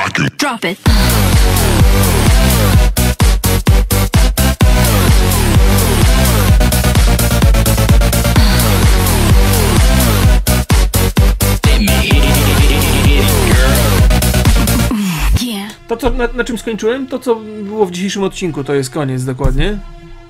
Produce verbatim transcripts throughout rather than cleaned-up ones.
Drop it. To, co, na, na czym skończyłem, to co było w dzisiejszym odcinku, to jest koniec dokładnie.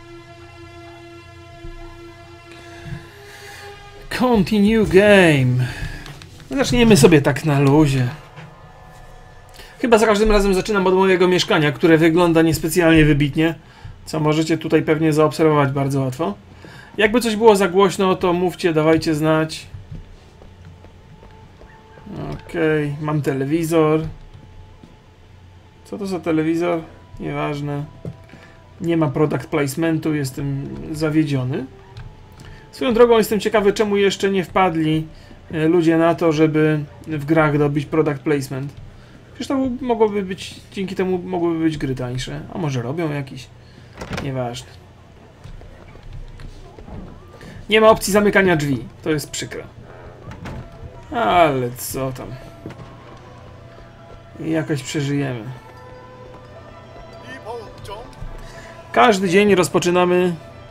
Continue game. Zaczniemy sobie tak na luzie. Chyba za każdym razem zaczynam od mojego mieszkania, które wygląda niespecjalnie wybitnie, co możecie tutaj pewnie zaobserwować bardzo łatwo. Jakby coś było za głośno, to mówcie, dawajcie znać. Okej, okay, mam telewizor. Co to za telewizor? Nieważne. Nie ma product placementu, jestem zawiedziony. Swoją drogą jestem ciekawy, czemu jeszcze nie wpadli ludzie na to, żeby w grach dobić product placement. Przecież to mogłoby być, dzięki temu mogłyby być gry tańsze. A może robią jakiś? Nieważne. Nie ma opcji zamykania drzwi. To jest przykre. Ale co tam. Jakoś przeżyjemy. Każdy dzień rozpoczynamy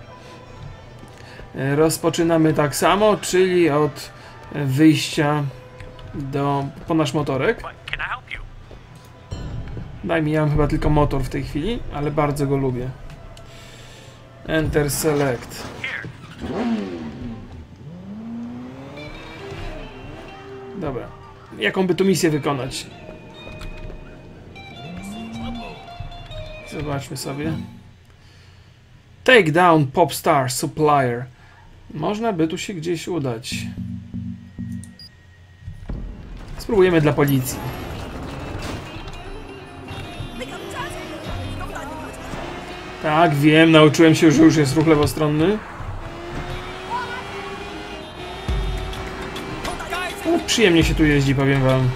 rozpoczynamy tak samo, czyli od wyjścia do, po nasz motorek. Daj mi, ja mam chyba tylko motor w tej chwili, ale bardzo go lubię. Enter select. Dobra. Jaką by tu misję wykonać? Zobaczmy sobie. Take down Popstar Supplier. Można by tu się gdzieś udać. Spróbujemy dla policji. Tak, wiem, nauczyłem się, że już jest ruch lewostronny. No, przyjemnie się tu jeździ, powiem wam.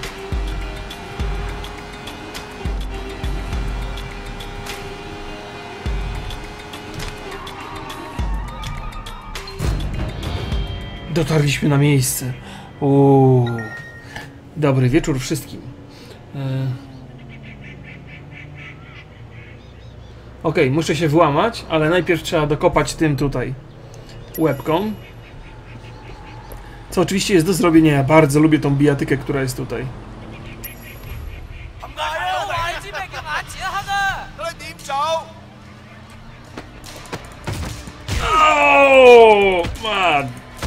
Dotarliśmy na miejsce. Uuu. Dobry wieczór wszystkim. E... Ok, muszę się włamać, ale najpierw trzeba dokopać tym tutaj łebką. Co oczywiście jest do zrobienia. Ja bardzo lubię tą bijatykę, która jest tutaj. O, man.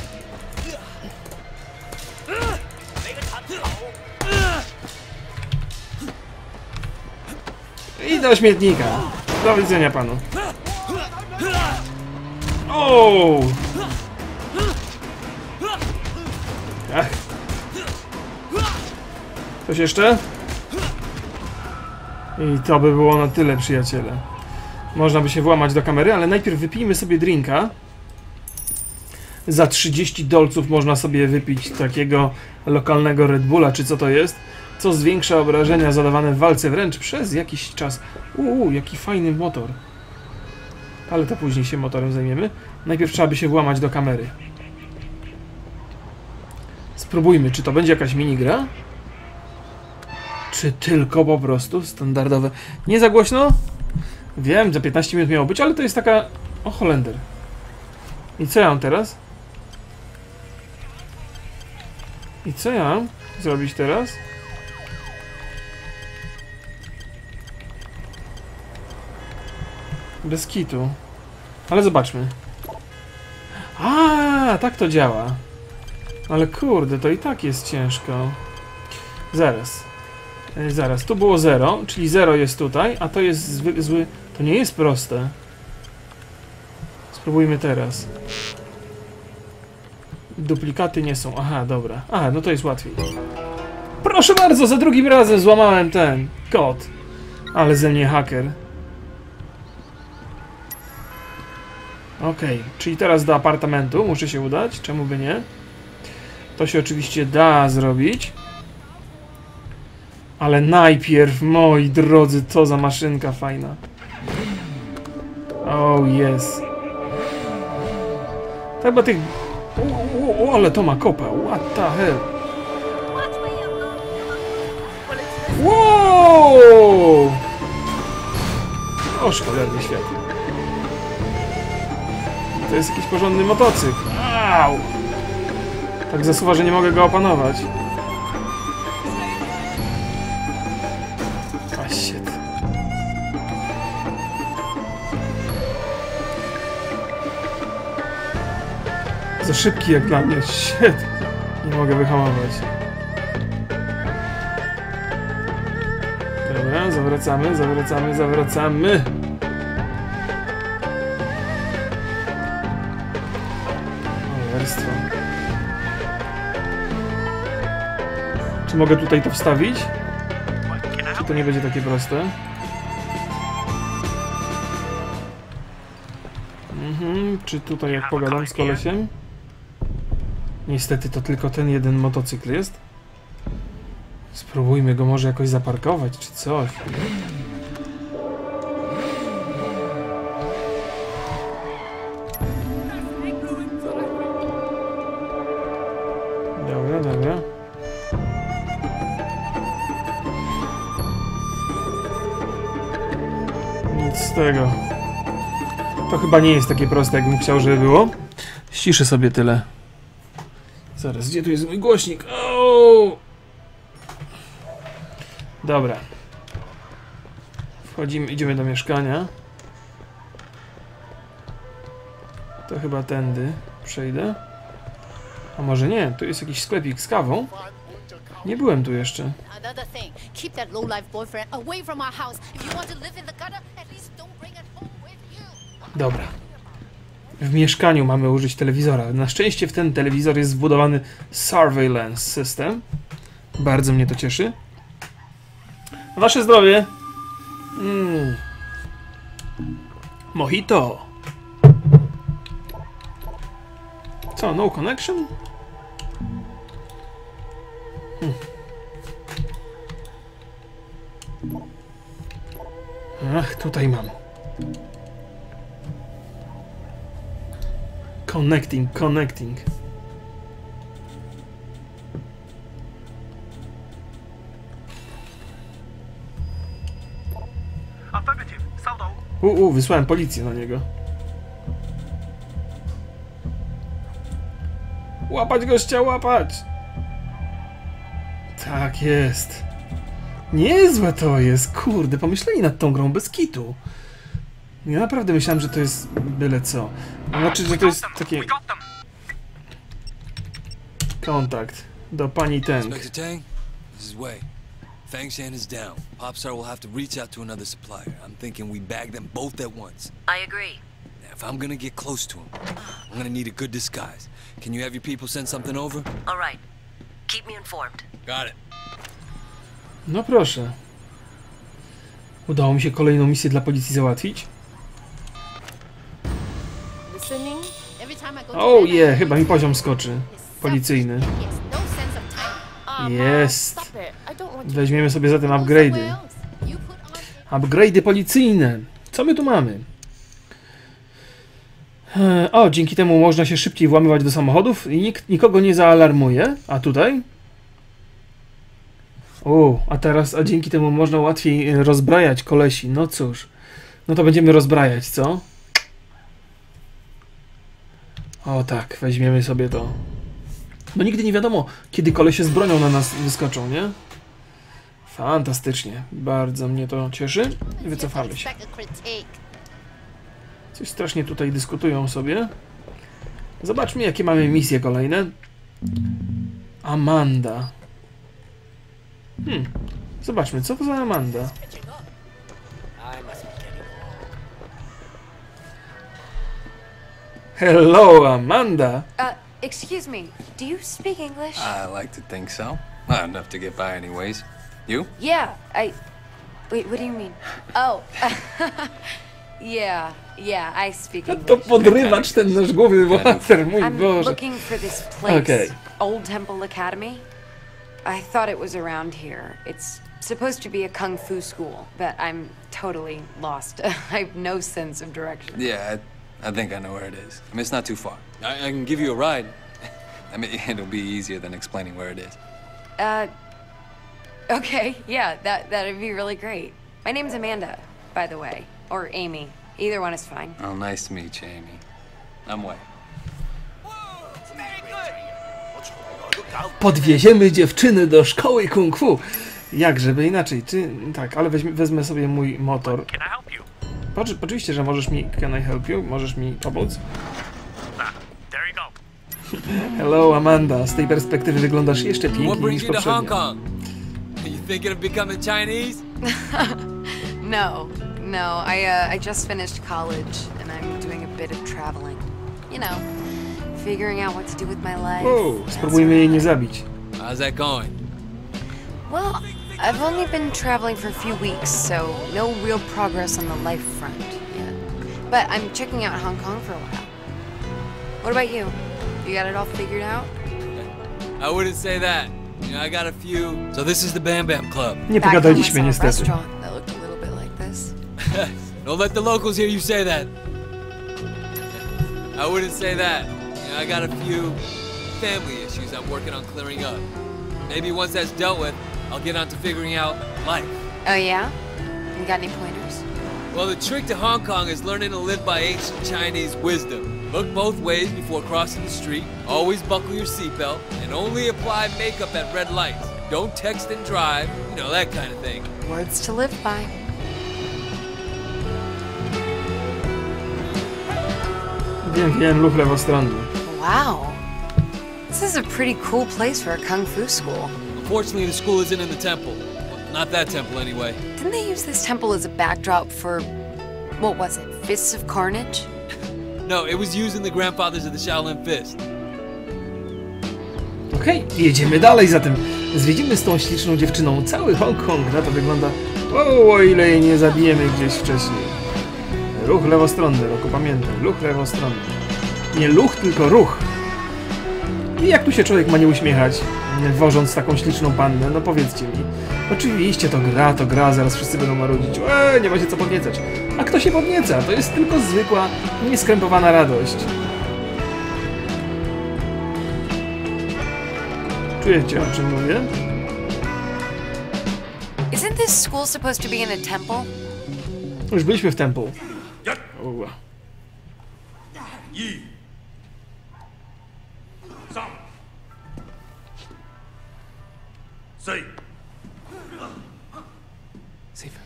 I do śmietnika. Do widzenia panu. O! Ach. Coś jeszcze? I to by było na tyle, przyjaciele. Można by się włamać do kamery, ale najpierw wypijmy sobie drinka. Za trzydzieści dolców można sobie wypić takiego lokalnego Red Bulla, czy co to jest, co zwiększa obrażenia zadawane w walce wręcz przez jakiś czas. Uuu, jaki fajny motor. Ale to później się motorem zajmiemy. Najpierw trzeba by się włamać do kamery. Spróbujmy, czy to będzie jakaś minigra? Czy tylko po prostu standardowe? Nie za głośno? Wiem, za piętnaście minut miało być, ale to jest taka... O, Holender. I co ja mam teraz? I co ja mam zrobić teraz? Bez kitu. Ale zobaczmy. A, tak to działa. Ale kurde, to i tak jest ciężko. Zaraz. Zaraz, tu było zero, czyli zero jest tutaj, a to jest zły, zły... To nie jest proste. Spróbujmy teraz. Duplikaty nie są. Aha, dobra. Aha, no to jest łatwiej. Proszę bardzo, za drugim razem złamałem ten kod. Ale ze mnie haker. Okej, okay, czyli teraz do apartamentu muszę się udać. Czemu by nie? To się oczywiście da zrobić. Ale najpierw, moi drodzy, co za maszynka fajna. Oh, yes. Tak, bo tych... O, o, ale to ma kopa. What the hell? Wow! Boż, cholerny świat. To jest jakiś porządny motocykl. Au! Tak zasuwa, że nie mogę go opanować. A shit. Za szybki jak dla mnie. Shit. Nie mogę wyhamować. Dobra, zawracamy, zawracamy, zawracamy. Cholerstwo. Czy mogę tutaj to wstawić? Czy to nie będzie takie proste? Mhm, czy tutaj jak pogadam z kolesiem? Niestety to tylko ten jeden motocykl jest. Spróbujmy go może jakoś zaparkować, czy coś. Dobra, dobra. Nic z tego. To chyba nie jest takie proste, jakbym chciał, żeby było. Ściszę sobie tyle. Zaraz, gdzie tu jest mój głośnik? O! Dobra. Wchodzimy, idziemy do mieszkania. To chyba tędy przejdę. A może nie? Tu jest jakiś sklepik z kawą. Nie byłem tu jeszcze. Dobra. W mieszkaniu mamy użyć telewizora. Na szczęście w ten telewizor jest wbudowany surveillance system. Bardzo mnie to cieszy. Wasze zdrowie. Mm. Mojito. Co, no connection? Hmm. Ach, tutaj mam. Connecting, connecting. Uuu, wysłałem policję na niego. Łapać gościa, łapać! Tak jest. Niezłe to jest, kurde, pomyśleli nad tą grą bez kitu. Ja naprawdę myślałem, że to jest byle co. Znaczy, że to jest takie... Kontakt do pani Tang. Fangshan is down. Popstar will have to reach out to another supplier. I'm thinking we bag them both at once. I agree. Now, if I'm gonna get close to him, I'm gonna need a good disguise. Can you have your people send something over? All right. Keep me informed. Got it. No proszę. Udało mi się kolejną misję dla policji załatwić. Oh yeah, chyba mi poziom skoczy. Policyjny. Jest. Weźmiemy sobie zatem upgrade'y. Upgrade'y policyjne. Co my tu mamy? O, dzięki temu można się szybciej włamywać do samochodów i nikt nikogo nie zaalarmuje. A tutaj? O, a teraz, a dzięki temu można łatwiej rozbrajać kolesi. No cóż. No to będziemy rozbrajać, co? O tak, weźmiemy sobie to. No nigdy nie wiadomo, kiedy kolesie z bronią na nas wyskoczą, nie? Fantastycznie. Bardzo mnie to cieszy. Wycofamy się. Coś strasznie tutaj dyskutują sobie. Zobaczmy, jakie mamy misje kolejne. Amanda. Hmm. Zobaczmy, co to za Amanda? Hello, Amanda. Uh, excuse me. Do you speak English? I like to think so. Not enough to get by anyways. You? Yeah, I... Wait, what do you mean? Oh, yeah, yeah, I speak English. To podrywacz ten nasz głowy bohater, mój I'm Boże. looking for this place, Okay. Old Temple Academy. I thought it was around here. It's supposed to be a kung fu school, but I'm totally lost. I have no sense of direction. Yeah, I, I think I know where it is. I mean, it's not too far. I, I can give you a ride. I mean, it'll be easier than explaining where it is. Uh, okay, yeah, that, that'd be really great. My name's Amanda, by the way. Or Amy. Either one is fine. Oh, nice to meet you, Amy. I'm Wei. Podwieziemy dziewczyny do szkoły kung fu. Jak żeby inaczej, czy tak, ale weźmie, wezmę sobie mój motor. Poczy, oczywiście, że możesz mi. Can I help you? Możesz mi pomóc? Hello, Amanda. Z tej perspektywy wyglądasz jeszcze What piękniej brings niż you to Hong poprzednio. Kong? Are you thinking of becoming Chinese? No, no. I uh, I just finished college and I'm doing a bit of traveling. You know, figuring out what to do with my life. Wow, that spróbujmy sort jej of nie thing. zabić. How's that going? Well, I've only been traveling for a few weeks, so no real progress on the life front yet. But I'm checking out Hong Kong for a while. What about you? You got it all figured out? I wouldn't say that. You know, I got a few. So this is the Bam Bam Club. Nie Back home, I pogadaliśmy saw a niestety. restaurant that looked a little bit like this. Don't let the locals hear you say that. I wouldn't say that. You know, I got a few family issues I'm working on clearing up. Maybe once that's dealt with, I'll get on to figuring out life. Oh yeah? You got any pointers? Well, the trick to Hong Kong is learning to live by ancient Chinese wisdom. Look both ways before crossing the street, always buckle your seatbelt, and only apply makeup at red lights. Don't text and drive, you know, that kind of thing. Words to live by. Wiem, wiem, ruch lewostronny. Wow. This is a pretty cool place for a kung fu school. Unfortunately, the school isn't in the temple. Well, not that temple, anyway. Didn't they use this temple as a backdrop for, what was it, Fists of Carnage? No, it was used in the grandfathers of the Shaolin Fist. Okej, jedziemy dalej zatem. Zwiedzimy z tą śliczną dziewczyną cały Hongkong. Na to wygląda. O, o ile jej nie zabijemy gdzieś wcześniej. Ruch lewostronny, roku pamiętaj. Ruch lewostronny. Nie luch, tylko ruch. I jak tu się człowiek ma nie uśmiechać, wożąc taką śliczną pannę? No powiedzcie mi. Oczywiście to gra, to gra, zaraz wszyscy będą marudzić. Eee, nie ma się co podniecać. A kto się podnieca? To jest tylko zwykła, nieskrępowana radość. Czujecie, o czym mówię? Isn't this school supposed to be in a temple? Już byliśmy w temple. Uła. Safe.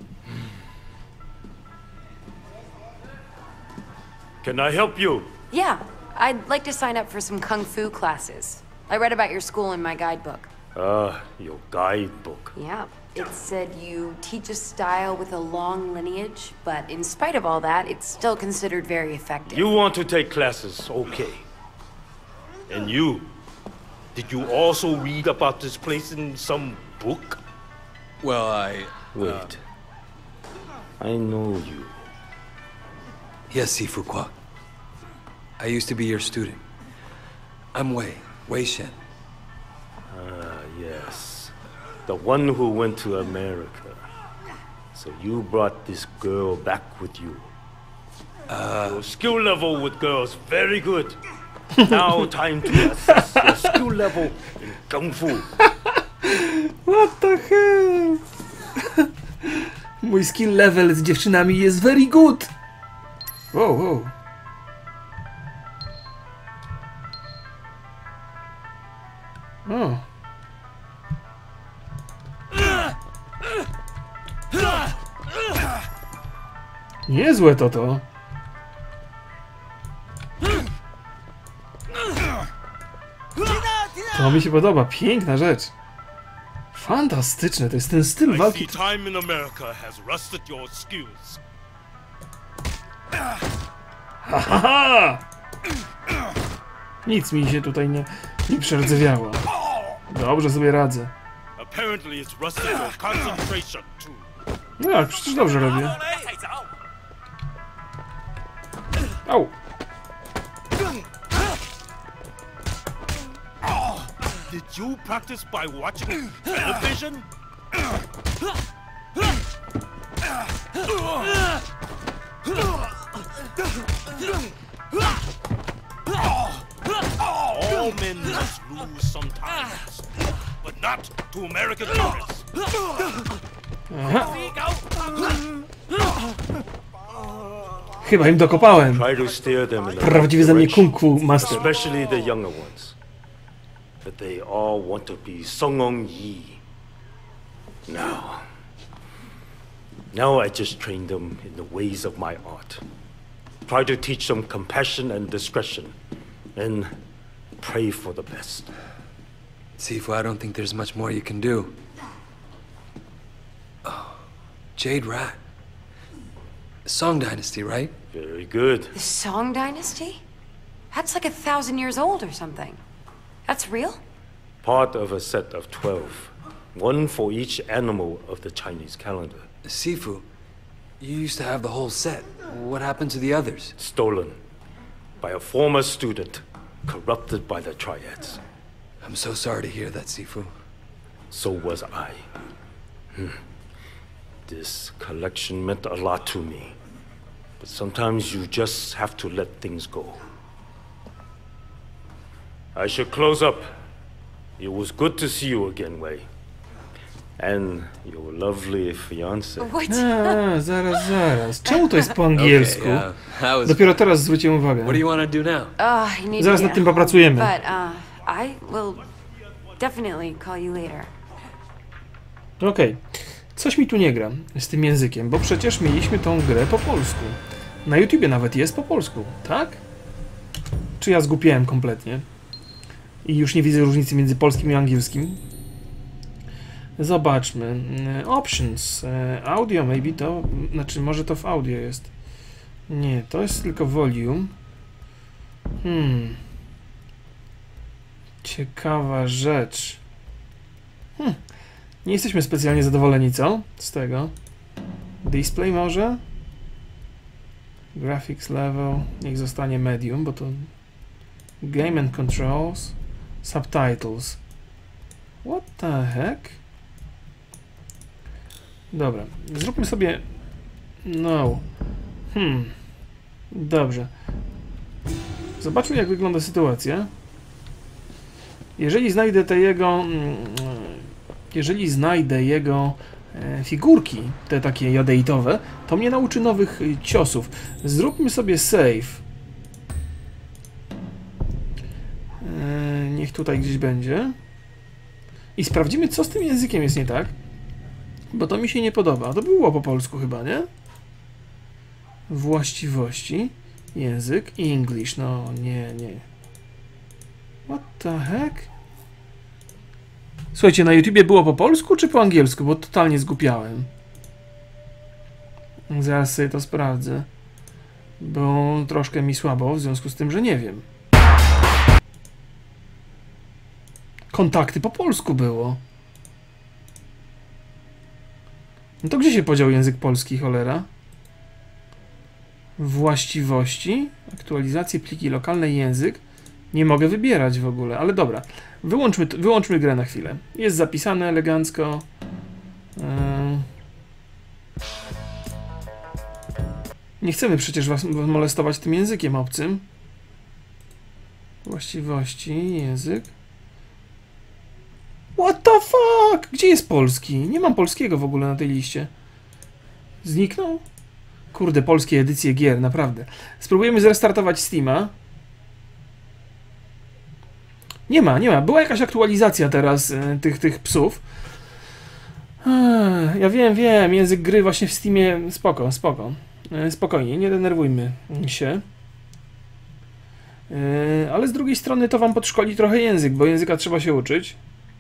Can I help you? Yeah, I'd like to sign up for some kung fu classes. I read about your school in my guidebook. Ah, your guidebook. Yeah, it said you teach a style with a long lineage, but in spite of all that, it's still considered very effective. You want to take classes, okay. And you? Did you also read about this place in some book? Well, I... Wait. I know you. Yes, Sifu Kwa. I used to be your student. I'm Wei, Wei Shen. Ah, yes. The one who went to America. So you brought this girl back with you. Uh... Your skill level with girls, very good. Now time to assess your skill level in Kung Fu. What the hell? Mój skill level z dziewczynami jest very good. Wow, wow. O. Niezłe to to. To mi się podoba. Piękna rzecz. Fantastyczne. To jest ten styl I walki. see time in America has rusted your skills. Haha! Nic mi się tutaj nie, nie przerdzewiało. Dobrze sobie radzę. Apparently it's rusted your concentration too. No jak, przecież dobrze robię. Au! Did you practice by watching television? All men must lose sometimes, but not to American tourists. Aha. Chyba im dokopałem. Try to steer them in the Prawdziwy ze mnie direction, kung fu master. especially the younger ones. But they all want to be Song Yi. Now, now I just train them in the ways of my art. Try to teach them compassion and discretion, and pray for the best. Sifu, I don't think there's much more you can do. Oh, Jade Rat. Song Dynasty, right? Very good. The Song Dynasty? That's like a thousand years old or something. That's real? Part of a set of twelve. One for each animal of the Chinese calendar. Sifu, you used to have the whole set. What happened to the others? Stolen by a former student, corrupted by the Triads. I'm so sorry to hear that, Sifu. So was I. Hmm. This collection meant a lot to me. But sometimes you just have to let things go. I should close up. It was good to see you again, Wei. And your lovely fiancé. What? A, zaraz, zaraz. Czemu to jest po angielsku? Okay, uh, that was Dopiero teraz zwróciłem uwagę. What do you want to do now? Uh, you need Zaraz to nad get tym home, popracujemy. But, uh, I will definitely call you later. Okej. Coś mi tu nie gra z tym językiem, bo przecież mieliśmy tą grę po polsku. Na YouTubie nawet jest po polsku, tak? Czy ja zgłupiałem kompletnie? I już nie widzę różnicy między polskim i angielskim. Zobaczmy. Options. Audio, maybe to... Znaczy, może to w audio jest. Nie, to jest tylko volume. Hmm. Ciekawa rzecz. Hmm. Nie jesteśmy specjalnie zadowoleni, co? Z tego. Display może? Graphics level. Niech zostanie medium, bo to... Game and controls. Subtitles. What the heck? Dobra. Zróbmy sobie... No. Hmm. Dobrze. Zobaczmy, jak wygląda sytuacja. Jeżeli znajdę te jego... Jeżeli znajdę jego e, figurki, te takie jadeitowe, to mnie nauczy nowych e, ciosów. Zróbmy sobie save. E, niech tutaj gdzieś będzie. I sprawdzimy, co z tym językiem jest nie tak. Bo to mi się nie podoba. To było po polsku chyba, nie? Właściwości. Język. English. No, nie, nie. What the heck? Słuchajcie, na YouTubie było po polsku czy po angielsku? Bo totalnie zgłupiałem. Zaraz sobie to sprawdzę. Bo troszkę mi słabo, w związku z tym, że nie wiem. Kontakty po polsku było. No to gdzie się podział język polski, cholera? Właściwości. Aktualizacje, pliki lokalne, język. Nie mogę wybierać w ogóle, ale dobra. Wyłączmy, wyłączmy grę na chwilę. Jest zapisane elegancko. Yy. Nie chcemy przecież was molestować tym językiem obcym. Właściwości, język. What the fuck? Gdzie jest polski? Nie mam polskiego w ogóle na tej liście. Zniknął? Kurde, polskie edycje gier, naprawdę. Spróbujemy zrestartować Steama. Nie ma, nie ma. Była jakaś aktualizacja teraz y, tych, tych psów. Ech, ja wiem, wiem. Język gry właśnie w Steamie. Spoko, spoko. Y, spokojnie, nie denerwujmy się. Y, ale z drugiej strony to wam podszkoli trochę język, bo języka trzeba się uczyć.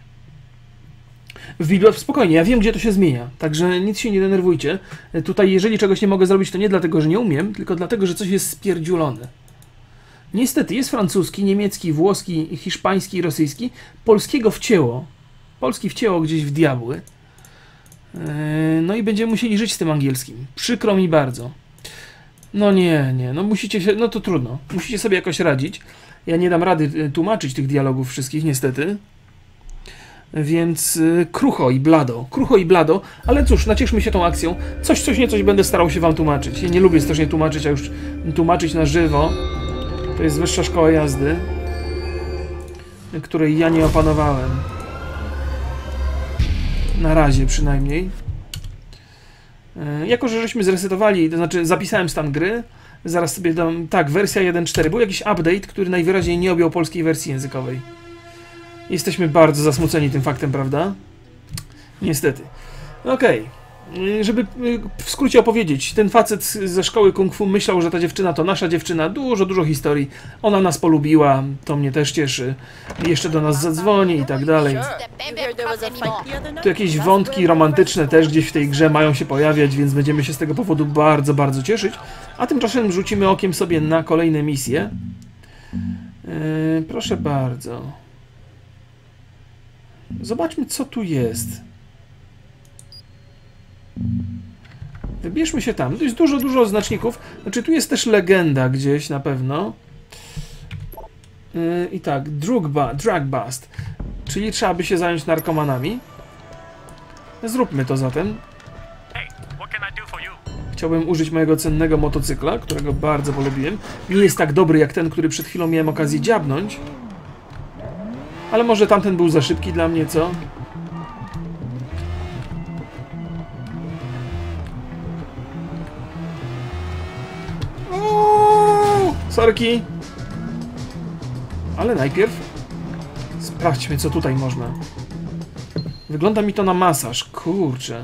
W Biblio... Spokojnie, ja wiem, gdzie to się zmienia. Także nic się nie denerwujcie. Y, tutaj, jeżeli czegoś nie mogę zrobić, to nie dlatego, że nie umiem, tylko dlatego, że coś jest spierdziulone. Niestety, jest francuski, niemiecki, włoski, hiszpański i rosyjski. Polskiego wcięło. Polski wcięło gdzieś w diabły. Yy, no i będziemy musieli żyć z tym angielskim. Przykro mi bardzo. No nie, nie, no musicie się, no to trudno. Musicie sobie jakoś radzić. Ja nie dam rady tłumaczyć tych dialogów wszystkich, niestety. Więc yy, krucho i blado. Krucho i blado, ale cóż, nacieszmy się tą akcją. Coś, coś, nie coś będę starał się wam tłumaczyć. Ja nie lubię strasznie tłumaczyć, a już tłumaczyć na żywo. To jest wyższa szkoła jazdy, której ja nie opanowałem. Na razie przynajmniej. Jako że żeśmy zresetowali, to znaczy zapisałem stan gry, Zaraz sobie dam... Tak, wersja jeden cztery. Był jakiś update, który najwyraźniej nie objął polskiej wersji językowej. Jesteśmy bardzo zasmuceni tym faktem, prawda? Niestety. Okej. Okay. Żeby w skrócie opowiedzieć, ten facet ze szkoły kung fu myślał, że ta dziewczyna to nasza dziewczyna. Dużo, dużo historii. Ona nas polubiła, to mnie też cieszy. Jeszcze do nas zadzwoni i tak dalej. Tu jakieś wątki romantyczne też gdzieś w tej grze mają się pojawiać, więc będziemy się z tego powodu bardzo, bardzo cieszyć. A tymczasem rzucimy okiem sobie na kolejne misje. Yy, proszę bardzo. Zobaczmy, co tu jest. Wybierzmy się tam. Tu jest dużo, dużo znaczników. Znaczy, tu jest też legenda gdzieś na pewno. Yy, I tak, drug, drug bust. Czyli trzeba by się zająć narkomanami. Zróbmy to zatem. Chciałbym użyć mojego cennego motocykla, którego bardzo polubiłem. Nie jest tak dobry jak ten, który przed chwilą miałem okazję dziabnąć. Ale może tamten był za szybki dla mnie, co? Uuu, sorki. Ale najpierw sprawdźmy, co tutaj można. Wygląda mi to na masaż. Kurczę.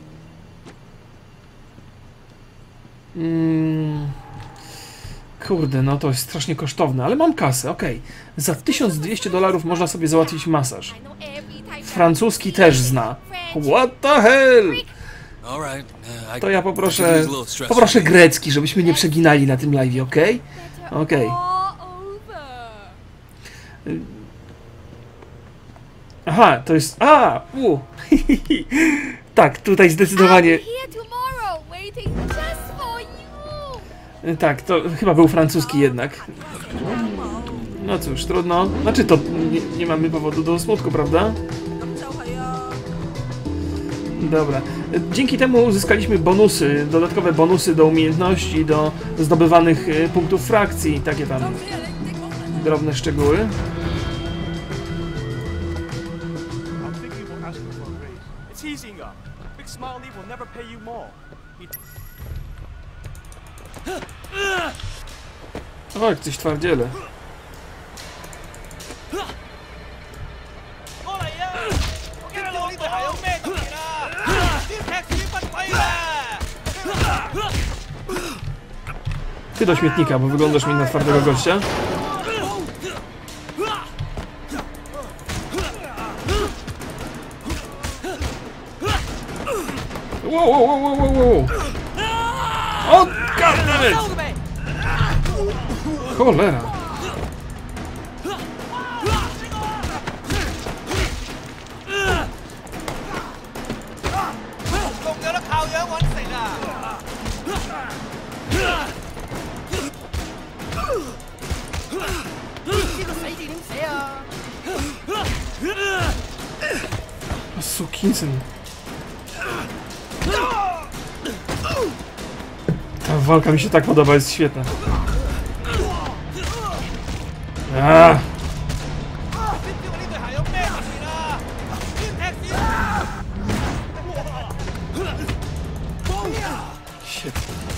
Mm. Kurde, no to jest strasznie kosztowne, ale mam kasę, okej. Okay. Za tysiąc dwieście dolarów można sobie załatwić masaż. Francuski też zna. What the hell? To ja poproszę, poproszę grecki, żebyśmy nie przeginali na tym live, okej? Okay? Okej. Okay. Aha, to jest... A! U. Tak, tutaj zdecydowanie... Tak, to chyba był francuski jednak. No cóż, trudno. Znaczy to nie, nie mamy powodu do smutku, prawda? Dobra. Dzięki temu uzyskaliśmy bonusy, dodatkowe bonusy do umiejętności, do zdobywanych punktów frakcji, takie tam drobne szczegóły. O, jak coś twardziele. Ty do śmietnika, bo wyglądasz mi na twardego gościa. Wow, wow, wow, wow, wow. O, goddammit! Cholera. Sukinsyn. Ta walka mi się tak podoba, jest świetna. Ah. Shit.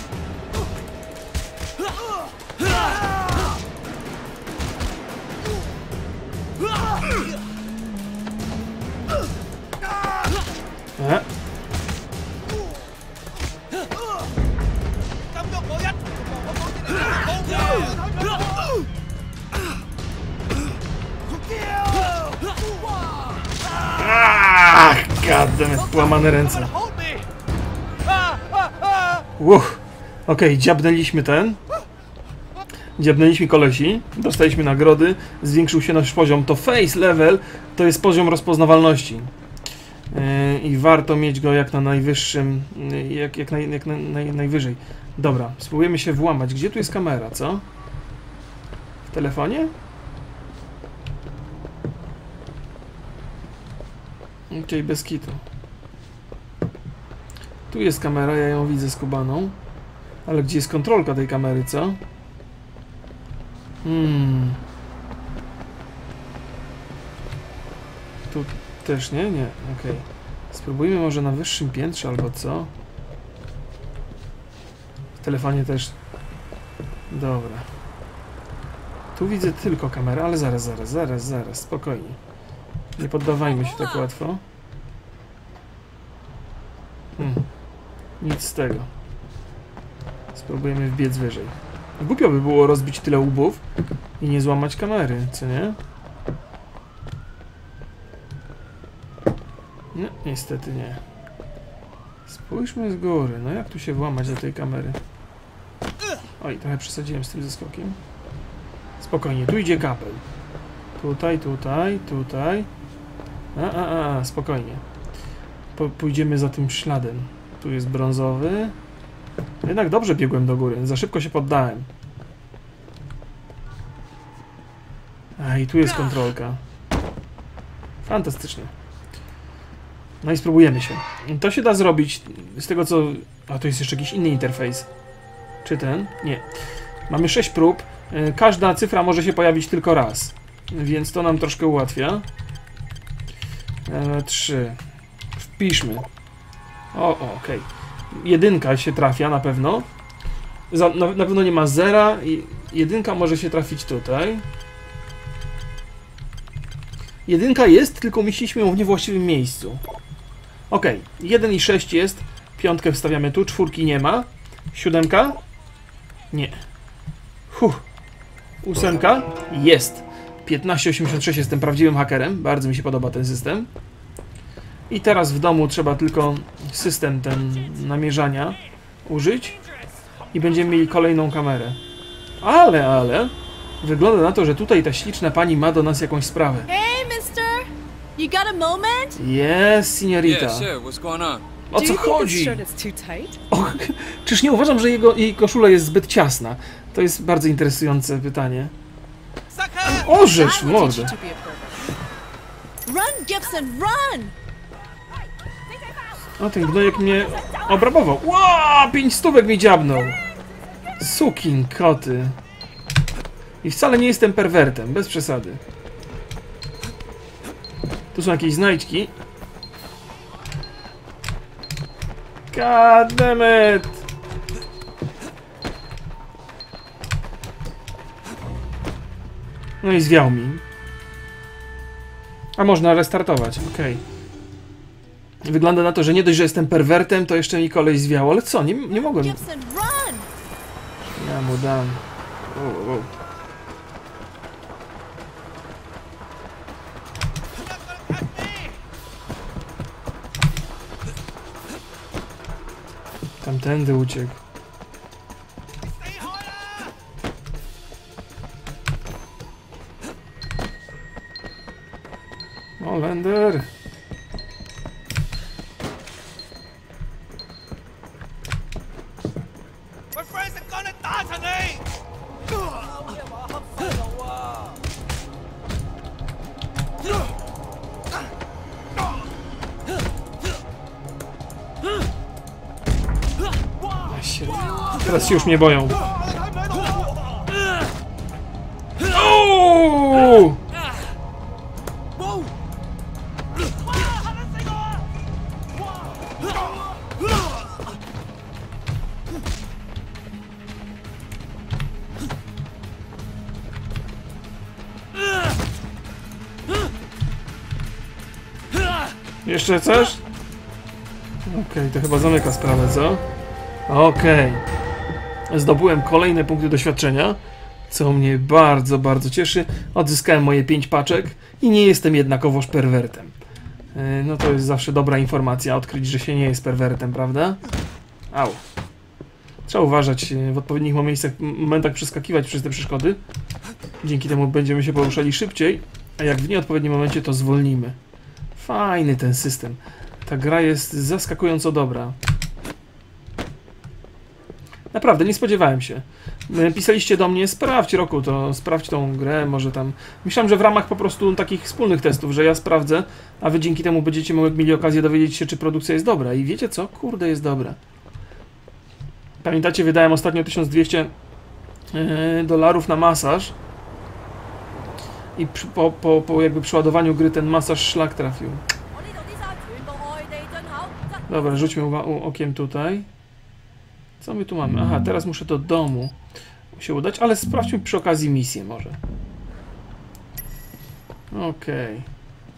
Ah. Ach, goddammit, połamane ręce. Uff. Okej, okay, dziabnęliśmy ten. Dziabnęliśmy kolesi, dostaliśmy nagrody, zwiększył się nasz poziom. To face level to jest poziom rozpoznawalności. Yy, I warto mieć go jak na najwyższym, jak, jak, naj, jak na, naj, najwyżej. Dobra, spróbujemy się włamać. Gdzie tu jest kamera, co? W telefonie? Okej, okay, bez kitu. Tu jest kamera, ja ją widzę skubaną. Ale gdzie jest kontrolka tej kamery, co? Hmm. Tu też nie? Nie, okej. Okay. Spróbujmy może na wyższym piętrze albo co? W telefonie też Dobra. Tu widzę tylko kamerę, ale zaraz, zaraz, zaraz, zaraz, spokojnie. Nie poddawajmy się tak łatwo. Hmm. Nic z tego. Spróbujemy wbiec wyżej. Głupio by było rozbić tyle łbów i nie złamać kamery, co nie? No, niestety nie. Spójrzmy z góry. No jak tu się włamać do tej kamery? Oj, trochę przesadziłem z tym zeskokiem. Spokojnie, tu idzie kapel. Tutaj, tutaj, tutaj. A, a, a, spokojnie. Po, pójdziemy za tym śladem. Tu jest brązowy. Jednak dobrze biegłem do góry. Za szybko się poddałem. A, i tu jest kontrolka. Fantastycznie. No i spróbujemy się. To się da zrobić z tego co... A, to jest jeszcze jakiś inny interfejs. Czy ten? Nie. Mamy sześć prób. Każda cyfra może się pojawić tylko raz. Więc to nam troszkę ułatwia. E, trzy. Wpiszmy. O, o okej. Okay. Jedynka się trafia na pewno. Za, na, na pewno nie ma zera. I jedynka może się trafić tutaj. Jedynka jest, tylko umieściliśmy ją w niewłaściwym miejscu. Ok, jeden i sześć jest. Piątkę wstawiamy tu, czwórki nie ma. Siódemka? Nie. Huh. Ósemka? Jest. piętnaście osiemdziesiąt sześć jestem prawdziwym hakerem. Bardzo mi się podoba ten system. I teraz w domu trzeba tylko system ten namierzania użyć. I będziemy mieli kolejną kamerę. Ale, ale... Wygląda na to, że tutaj ta śliczna pani ma do nas jakąś sprawę. Hey, mister! You got a moment? Yes, signorita. Yeah, sure. What's going on? O co chodzi? shirt is too tight? O, czyż nie uważam, że jego, jej koszula jest zbyt ciasna? To jest bardzo interesujące pytanie. Orzesz, I will teach mordę. you to be a pervert. Run, Gibson, run! O, ten gnojek mnie obrabował. Ła, pięć stówek mi dziabnął. Sukin koty. I wcale nie jestem perwertem, bez przesady. Tu są jakieś znajdźki. God damn it! No i zwiał mi. A można restartować, okej. Okay. Wygląda na to, że nie dość, że jestem perwertem, to jeszcze mi kolej zwiało, ale co, nie, nie mogłem... Gibson, run! Ja mu dam. O, o. Tamtędy uciekł. O, Lender. Teraz się już mnie boją. Ooo! Jeszcze coś? Okej, okay, to chyba zamyka sprawę, co? Okej. Okay. Zdobyłem kolejne punkty doświadczenia, co mnie bardzo, bardzo cieszy. Odzyskałem moje pięć paczek i nie jestem jednakowoż perwertem. Yy, no to jest zawsze dobra informacja, odkryć, że się nie jest perwertem, prawda? Au. Trzeba uważać, w odpowiednich miejscach, momentach przeskakiwać przez te przeszkody. Dzięki temu będziemy się poruszali szybciej, a jak w nieodpowiednim momencie, to zwolnimy. Fajny ten system. Ta gra jest zaskakująco dobra. Naprawdę, nie spodziewałem się. Pisaliście do mnie, sprawdź Roku, to sprawdź tą grę, może tam... Myślałem, że w ramach po prostu takich wspólnych testów, że ja sprawdzę, a wy dzięki temu będziecie mieli okazję dowiedzieć się, czy produkcja jest dobra. I wiecie co? Kurde, jest dobra. Pamiętacie, wydałem ostatnio tysiąc dwieście dolarów na masaż. I przy, po, po, po jakby przeładowaniu gry ten masaż szlak trafił. Dobra, rzućmy okiem tutaj. Co my tu mamy? Aha, teraz muszę do domu. się udać, ale sprawdźmy przy okazji misję może. Okej. Okay.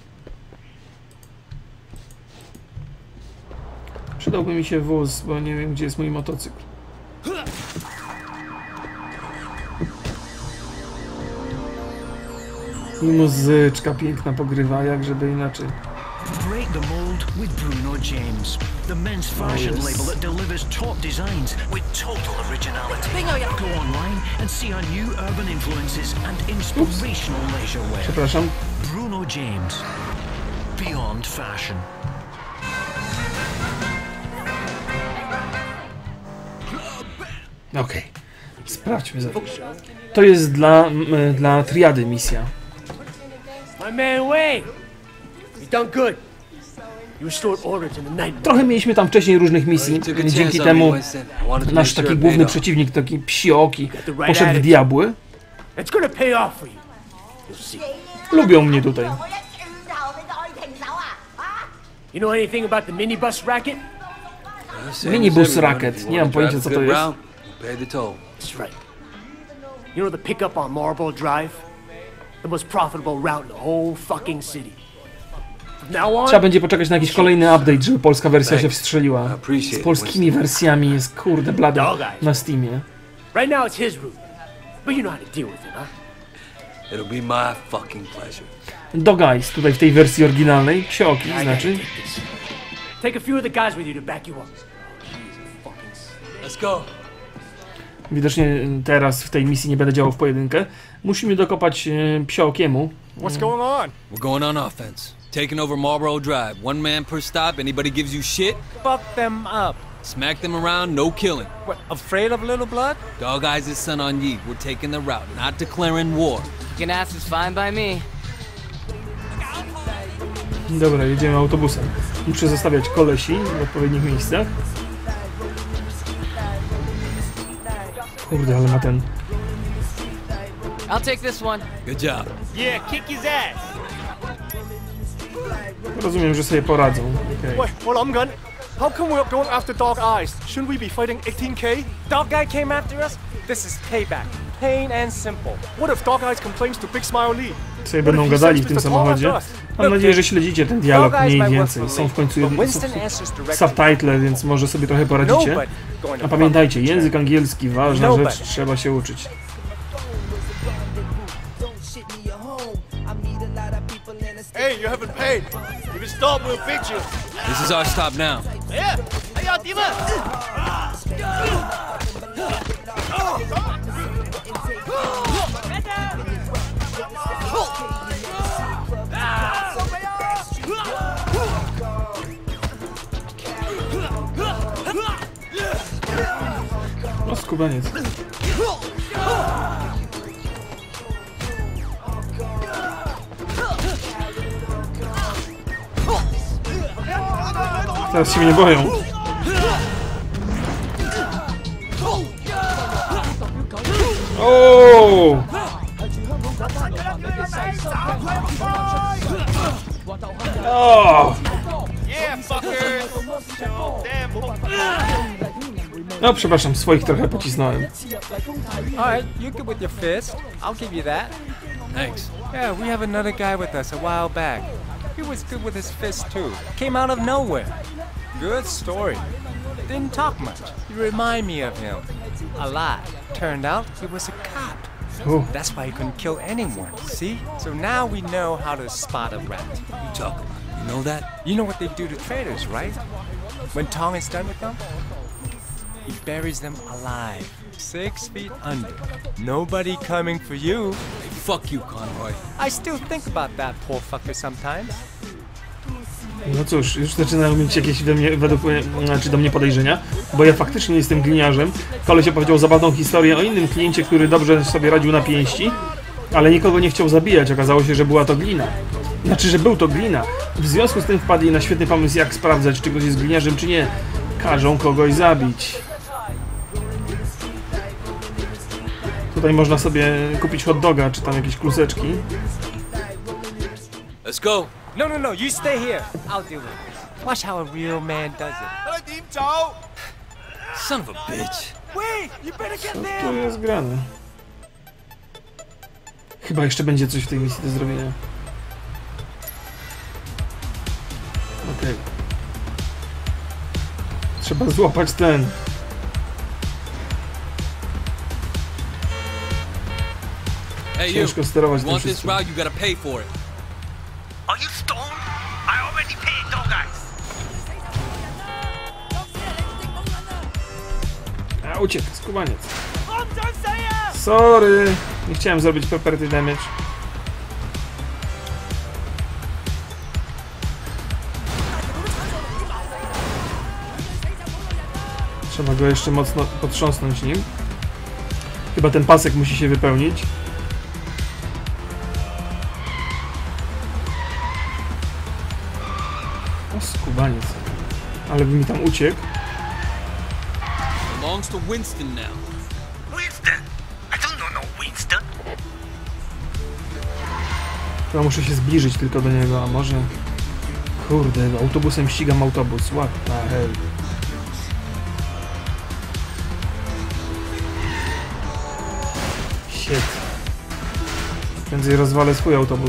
Przydałby mi się wóz, bo nie wiem, gdzie jest mój motocykl. I muzyczka piękna pogrywa, jak żeby inaczej. Break the mold with Bruno James, the men's fashion yes. label that delivers top designs with total originality. Go online and see our new urban influences and inspirational leisure wear. Przepraszam. Bruno James, beyond fashion. Okej, okay. Sprawdźmy za to jest dla, dla triady misja. My man Wayne, you done good. You restored order to the night. Trochę mieliśmy tam wcześniej różnych misji, dzięki temu nasz taki główny przeciwnik, taki psioki, poszedł w diabły. Lubią mnie tutaj. You know anything about the minibus racket? Minibus racket, nie mam pojęcia co to jest. That's right. You know the pickup on Marlboro Drive? The most profitable route in the whole fucking city. From now on, trzeba będzie poczekać na jakiś kolejny update, żeby polska wersja się wstrzeliła. Z polskimi wersjami jest kurde blada na Steamie. Right now it's his route, but you know how to deal with it, huh? It'll be my fucking pleasure. Dog Eyes, tutaj w tej wersji oryginalnej, psioki znaczy. Take a few of the guys with you to back you up. Let's go. Widocznie teraz w tej misji nie będę działał w pojedynkę. Musimy dokopać e, psiokiemu. What's going on? We're going on offense. Taking over Marlboro Drive. One man per stop. Anybody gives you shit, Fuck them up. smack them around, no killing. What, afraid of little blood? Dog Eyes is son on ye. We're taking the route, not declaring war. Ganas is fine by me. Dobra, jedziemy autobusem. Muszę zostawiać kolesi w odpowiednich miejscach. Kurde, ale ma ten... I'll take this one. Good job. Yeah, kick his ass. Rozumiem, że sobie poradzą. Okay. Wait, hold on, gun. How come we're going after Dog Eyes? Shouldn't we be fighting eighteen K? Dog Guy came after us? This is payback. Plain and simple. What if Dog Eyes complains to Big Smile Lee? Sobie będą gadali w tym samochodzie. Mam nadzieję, że śledzicie ten dialog mniej więcej. Są w końcu subtitle, więc może sobie trochę poradzicie. A pamiętajcie, język angielski, ważna rzecz, trzeba się uczyć. Hey, you haven't paid. If you stop, we'll fix you. This is our stop now. Yeah. Hey, y'all, Diva. No, skubaniec. Teraz się mnie boją. O! O! No, przepraszam, swoich trochę pocisnąłem. Alright, you're good with your fist. I'll give you that. Thanks. Yeah, we have another guy with us a while back. He was good with his fist too. Came out of nowhere. Good story. Didn't talk much. You remind me of him. A lot. Turned out he was a cop. U. That's why he couldn't kill anyone, see? So now we know how to spot a rat. You talk about. You know that? You know what they do to traitors, right? When Tong is done with them, he buries them alive. Six feet under. Nobody coming for you. Hey, fuck you, Conroy. I still think about that poor fucker sometimes. No cóż, już zaczynają mieć jakieś we mnie, według mnie, znaczy do mnie podejrzenia, bo ja faktycznie jestem gliniarzem. Koleś opowiedział zabawną historię o innym kliencie, który dobrze sobie radził na pięści, ale nikogo nie chciał zabijać. Okazało się, że była to glina. Znaczy, że był to glina. W związku z tym wpadli na świetny pomysł, jak sprawdzać, czy ktoś jest gliniarzem, czy nie. Każą kogoś zabić. Tutaj można sobie kupić hot doga, czy tam jakieś kluseczki. Let's go. No, no, no, you stay here. I'll deal with it. Watch how a real man does it. Son of a bitch. Wait, you better get Co there. tu jest grane? Chyba jeszcze będzie coś w tej misji do zrobienia. Okej. Okay. Trzeba złapać ten. Hey, ciężko sterować you tym want this wszystkim. route, you gotta pay for it. Are you stoned? I already paid, dog guys. A, uciekł, skubaniec. Sorry, nie chciałem zrobić property damage. Trzeba go jeszcze mocno potrząsnąć nim. Chyba ten pasek musi się wypełnić. O, skubaniec. Ale by mi tam uciekł. Belongs to Winston now. Winston? I don't know no Winston. Chyba muszę się zbliżyć tylko do niego, a może... Kurde, autobusem ścigam autobus. What the hell? Shit. Prędzej rozwalę swój autobus.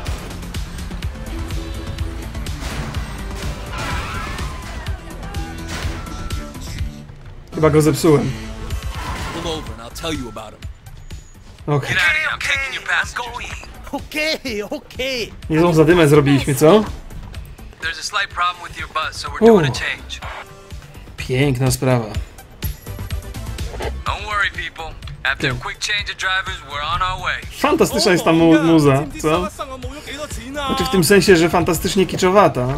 Chyba go zepsułem. Pull over and I'll tell you about him. Okej. Get out of here, I'm taking your passengers. Okay, okay. Niezłą zadymę zrobiliśmy, co? There's a slight problem with your bus, so we're doing a change. Piękna sprawa. Don't worry, people. After a quick change of drivers, we're on our way. Fantastyczna jest ta mu muza, co? Znaczy w tym sensie, że fantastycznie kiczowata.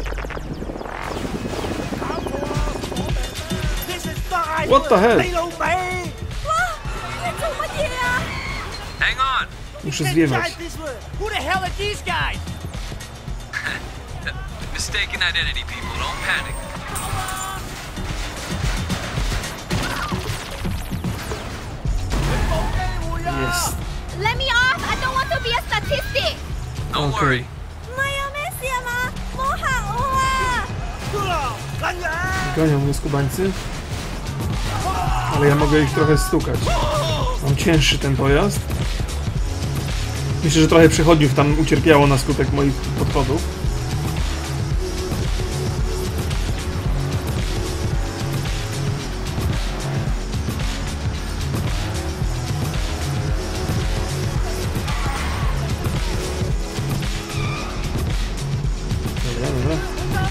What the hell? Hang on. Muszę zwiewać. Who the hell are these guys? Mistaken identity, people. Don't panic. Jest. Let me off! I don't want to be a statistic! Don't Okay. worry. Gonią mnie skubańcy. Ale ja mogę ich trochę stukać. Mam cięższy ten pojazd. Myślę, że trochę przechodniów tam ucierpiało na skutek moich podchodów. Dobra, dobra.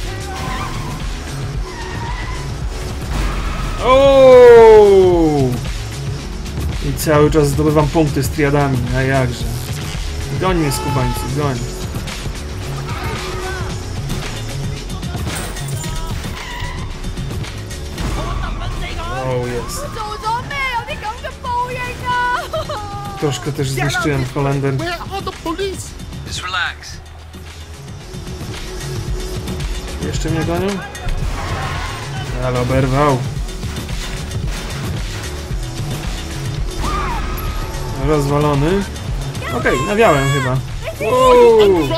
Ooo! I cały czas zdobywam punkty z triadami, a jakże. Goń mnie, skubańcy, goń. O, jest. Troszkę też zniszczyłem Holender. Just relax. Jeszcze mnie gonią? Ale oberwał. Rozwalony. Okej, okay, nawiałem chyba. Wow.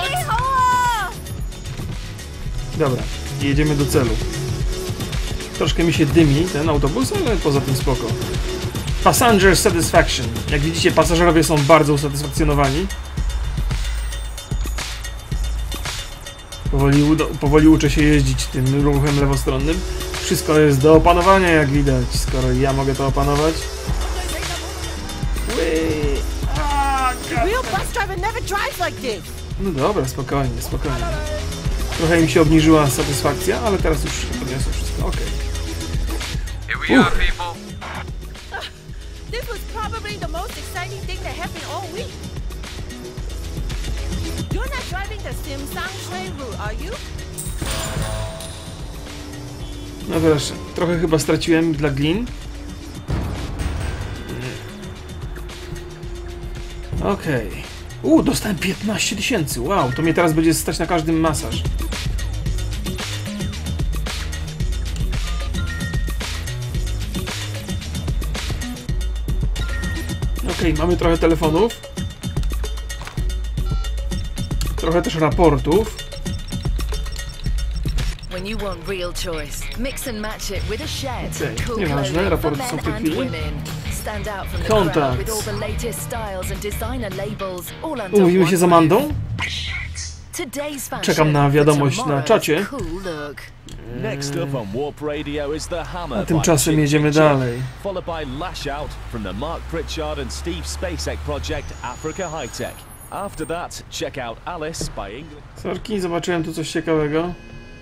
Dobra, jedziemy do celu. Troszkę mi się dymi ten autobus, ale poza tym spoko. Passenger Satisfaction. Jak widzicie, pasażerowie są bardzo usatysfakcjonowani. Powoli, powoli uczę się jeździć tym ruchem lewostronnym. Wszystko jest do opanowania, jak widać, skoro ja mogę to opanować. No dobra, spokojnie, spokojnie. Trochę im się obniżyła satysfakcja, ale teraz już podniosło wszystko, okej. Here we are, people. This was probably the most exciting thing that happened all week. You're not driving the Simsang Shui route, are you? No proszę, trochę chyba straciłem dla glin. Okej. Okay. U, dostałem piętnaście tysięcy. Wow, to mnie teraz będzie stać na każdym masaż. Okej, okay, mamy trochę telefonów. Trochę też raportów. when you want real choice. Mix and match it with a shed. Okay. Cool Nieważne, clothing for raporty są men w tej and chwili. women. Stand out from the Kontakt. crowd with all the latest styles and designer labels, all under Umówimy się z Amandą? Today's fashion Czekam na wiadomość na czacie. cool look. Next up on Warp Radio is the Hammer. A tymczasem jedziemy dalej. Followed by Lash Out from the Mark Pritchard and Steve Spacek project Africa High Tech. After that, check out Alice by England. Sorki, zobaczyłem tu coś ciekawego.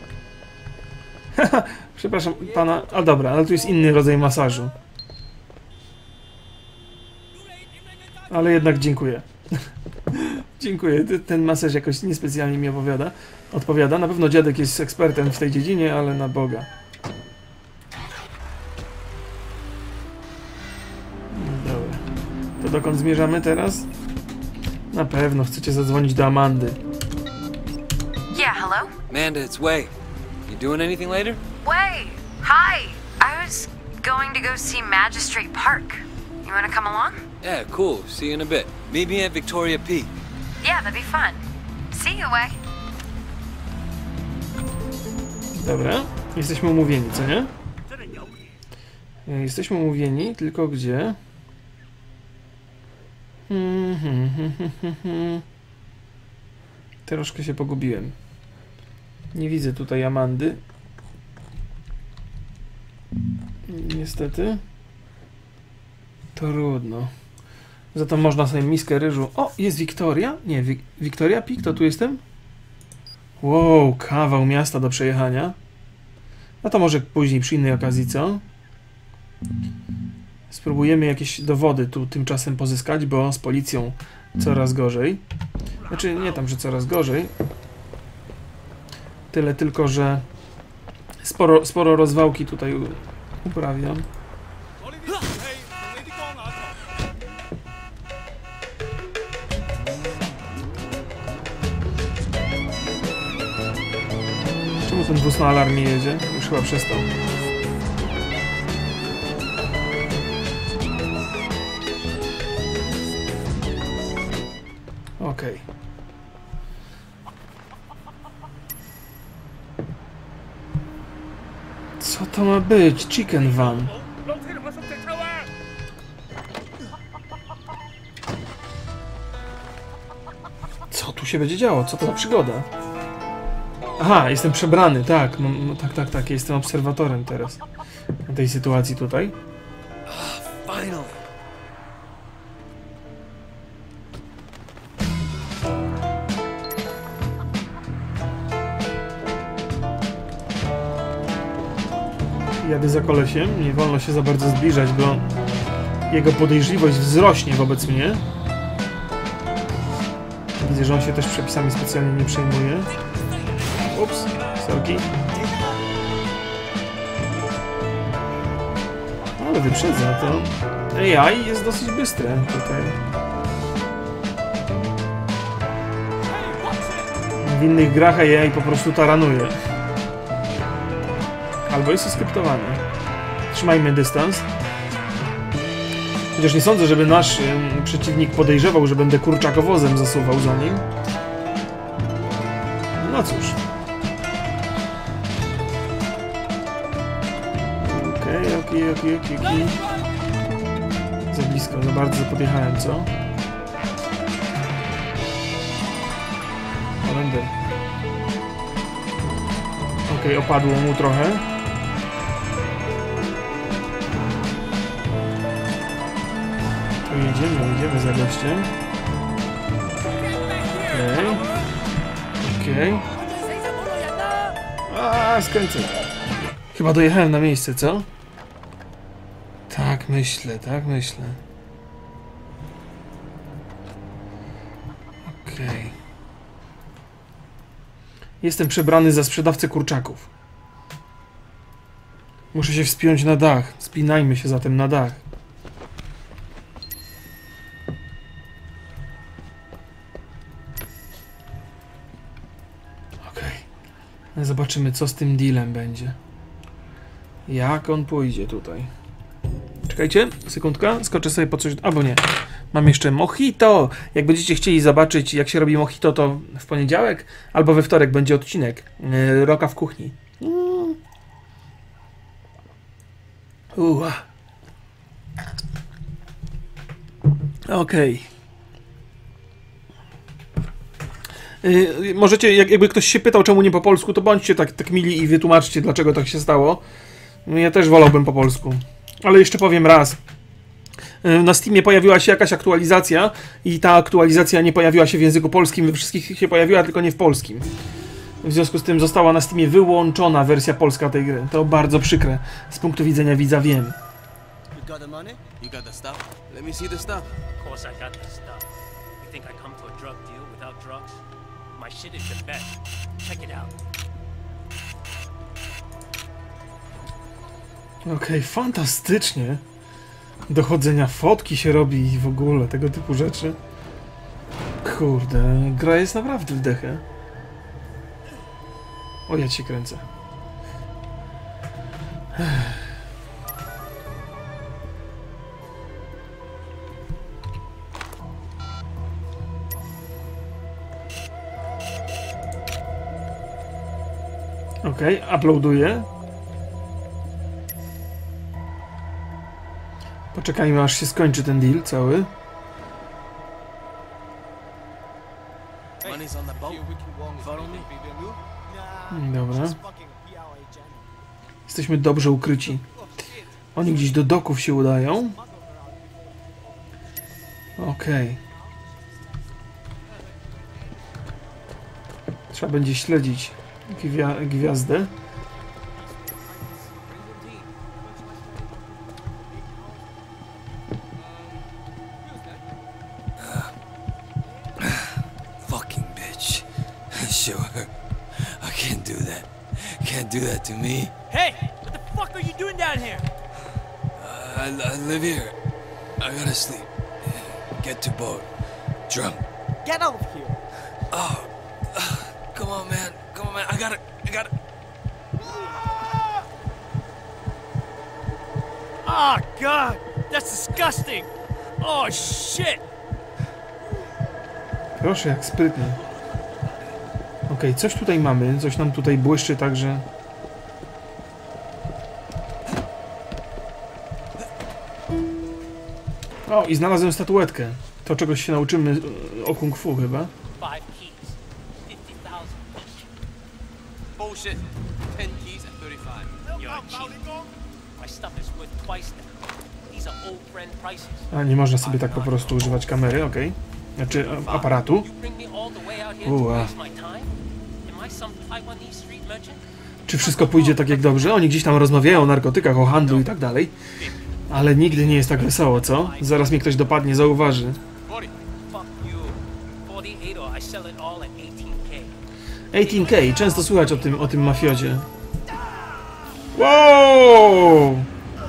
Przepraszam pana, a dobra, ale tu jest inny rodzaj masażu. Ale jednak dziękuję. Dziękuję, ten masaż jakoś niespecjalnie mi opowiada. Odpowiada. Na pewno dziadek jest ekspertem w tej dziedzinie, ale na Boga. Dobra. To dokąd zmierzamy teraz? Na pewno chcecie zadzwonić do Amandy. Yeah, hello? Amanda, it's Wei. You doing anything later? Wei! Hi! I was going to go see Magistrate Park. You wanna come along? Yeah, cool. See you in a bit. Meet me at Victoria Peak. Yeah, that'd be fun. See you, Wei. Dobra, jesteśmy umówieni, co nie? Jesteśmy umówieni, tylko gdzie? Hmm, hmm, hmm, hmm, hmm. Troszkę się pogubiłem. Nie widzę tutaj Amandy. Niestety. Trudno. Za to można sobie miskę ryżu. O, jest Wiktoria? Nie, Wi Victoria Peak, to tu jestem? Wow, kawał miasta do przejechania. No to może później przy innej okazji, co? Spróbujemy jakieś dowody tu tymczasem pozyskać, bo z policją coraz gorzej. Znaczy, nie tam, że coraz gorzej. Tyle tylko, że sporo, sporo rozwałki tutaj uprawiam. Czemu ten wóz na alarmie jedzie? Już chyba przestał. Okej. Okay. Co to ma być? Chicken van. Co tu się będzie działo? Co to za przygoda? Aha, jestem przebrany, tak. No, no, tak, tak, tak. Jestem obserwatorem teraz. Na tej sytuacji tutaj. Finally. Jadę za kolesiem. Nie wolno się za bardzo zbliżać, bo jego podejrzliwość wzrośnie wobec mnie. Widzę, że on się też przepisami specjalnie nie przejmuje. Ups, sorki. Ale wyprzedza to. A I jest dosyć bystre tutaj. W innych grach A I po prostu taranuje. Albo jest skryptowany. Trzymajmy dystans. Chociaż nie sądzę, żeby nasz ym, przeciwnik podejrzewał, że będę kurczakowozem zasuwał za nim. No cóż. Okej, okej, okej, okej, okej. Za blisko, za bardzo podjechałem, co? Będę. Okej, opadło mu trochę. To jedziemy, jedziemy za gościem. Okej. Okej. A, skręcę. Chyba dojechałem na miejsce, co? Tak myślę, tak myślę. Okej. Jestem przebrany za sprzedawcę kurczaków. Muszę się wspiąć na dach. Spinajmy się zatem na dach. Okej. Zobaczymy, co z tym dealem będzie. Jak on pójdzie tutaj. Czekajcie, sekundka. Skoczę sobie po coś... Albo nie. Mam jeszcze mojito. Jak będziecie chcieli zobaczyć, jak się robi mojito, to w poniedziałek albo we wtorek będzie odcinek yy, Roka w kuchni. Yy, Uła. Okej. Okay. Yy, możecie, jak, jakby ktoś się pytał, czemu nie po polsku, to bądźcie tak, tak mili i wytłumaczcie, dlaczego tak się stało. Ja też wolałbym po polsku. Ale jeszcze powiem raz. Yy, na Steamie pojawiła się jakaś aktualizacja i ta aktualizacja nie pojawiła się w języku polskim, we wszystkich się pojawiła, tylko nie w polskim. W związku z tym została na Steamie wyłączona wersja polska tej gry. To bardzo przykre. Z punktu widzenia widza wiem. You got the money? You got the stuff? Let me see the stuff. Of course I got the stuff. You think I come to a drug deal without drugs? My shit is the best. Check it out. Okej, okay, fantastycznie. Dochodzenia fotki się robi i w ogóle tego typu rzeczy. Kurde, gra jest naprawdę w dechę. O, ja cię kręcę. Okej, okay, uploaduję. Poczekajmy, aż się skończy ten deal cały. Dobra. Jesteśmy dobrze ukryci. Oni gdzieś do doków się udają. Okej. Okay. Trzeba będzie śledzić gwia gwiazdę. Do that to me. Hey, what the fuck are you doing down here? Uh, I, I live here. I gotta sleep. Get to boat. Drunk. Get out of here. Oh, uh, come on, man. Come on, man. I gotta, I gotta. Oh God, that's disgusting. Oh shit. Proszę, jak sprytnie. Okej, okay, coś tutaj mamy, coś nam tutaj błyszczy, także... O, i znalazłem statuetkę. To czegoś się nauczymy o kung fu chyba. A, nie można sobie tak po prostu używać kamery, okej. Okay. Znaczy aparatu. Uła. Czy wszystko pójdzie tak jak dobrze? Oni gdzieś tam rozmawiają o narkotykach, o handlu i tak dalej. Ale nigdy nie jest tak wesoło, co? Zaraz mnie ktoś dopadnie, zauważy. osiemnaście K, często słychać o tym, o tym mafiozie. Wow!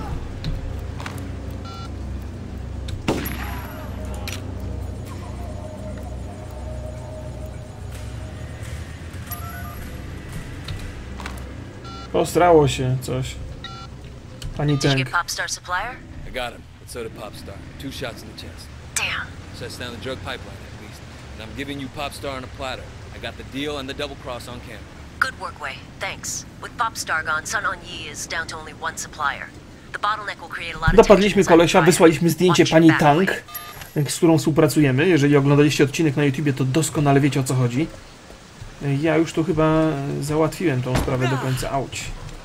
Posrało się coś. Pani Tank. Did you get Popstar supplier? I got him, but so did Popstar. Two shots in the chest. Damn. Shuts down the drug pipeline at least. And I'm giving you Popstar on a platter. I got the deal and the double cross on camera. Good work, Wei. Thanks. With Popstar gone, Sun On Yee is down to only one supplier. The bottleneck will create a lot of Dopadliśmy kolesia, wysłaliśmy zdjęcie pani Tank, z którą współpracujemy. Jeżeli oglądaliście odcinek na YouTubie, to doskonale wiecie, o co chodzi. Ja już tu chyba załatwiłem tą sprawę do końca. Auć.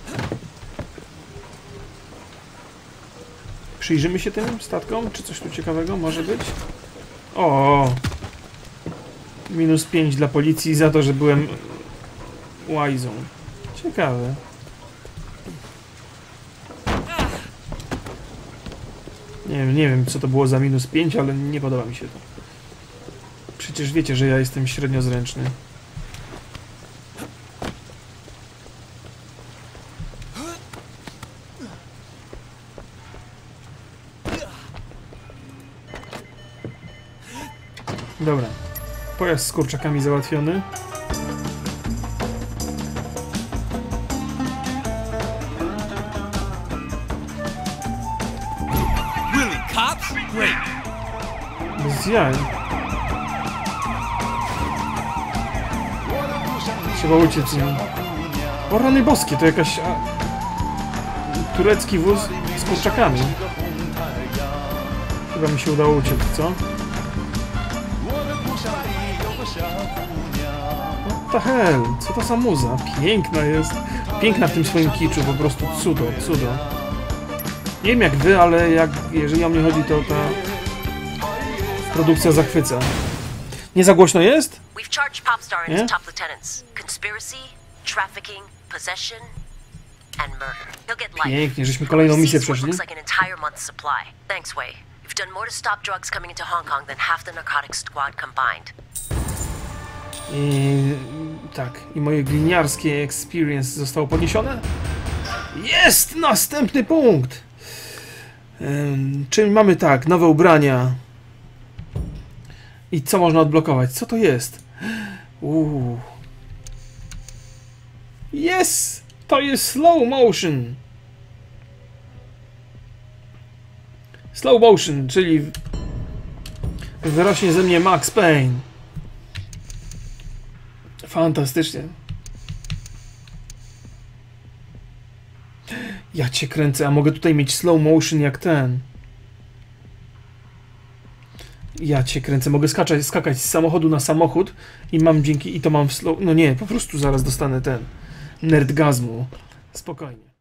Przyjrzymy się tym statkom? Czy coś tu ciekawego może być? O! Minus pięć dla policji za to, że byłem łajzą. Ciekawe. Nie wiem, nie wiem co to było za minus pięć, ale nie podoba mi się to. Przecież wiecie, że ja jestem średniozręczny. Dobra. Pojazd z kurczakami załatwiony. Really, cops? Great. Bez jaj. Trzeba uciec. O rany boskie, to jakaś... A... turecki wóz. z kurczakami. Chyba mi się udało uciec, co? What the hell? Co to za muza? Piękna jest. Piękna w tym swoim kiczu, po prostu cudo, cudo. Nie wiem jak wy, ale jak, jeżeli o mnie chodzi, to ta produkcja zachwyca. Nie za głośno jest? We've charged Popstar and Nie? his top lieutenants. Conspiracy, trafficking, possession, and murder. He'll get life. Pięknie, żeśmy kolejną misję Sees what przeszli. looks like an entire month's supply. Thanks, Wei. You've done more to stop drugs coming into Hong Kong than half the narcotics squad combined. I tak, i moje gliniarskie experience zostało podniesione? Jest! Następny punkt! Ym, czyli mamy tak, nowe ubrania. I co można odblokować? Co to jest? Uuu. Yes! To jest slow motion! Slow motion, czyli wyrośnie ze mnie Max Payne. Fantastycznie. Ja cię kręcę, a mogę tutaj mieć slow motion jak ten. Ja cię kręcę, mogę skakać, skakać z samochodu na samochód i mam dzięki, i to mam w slow... No nie, po prostu zaraz dostanę ten nerdgazmu. Spokojnie.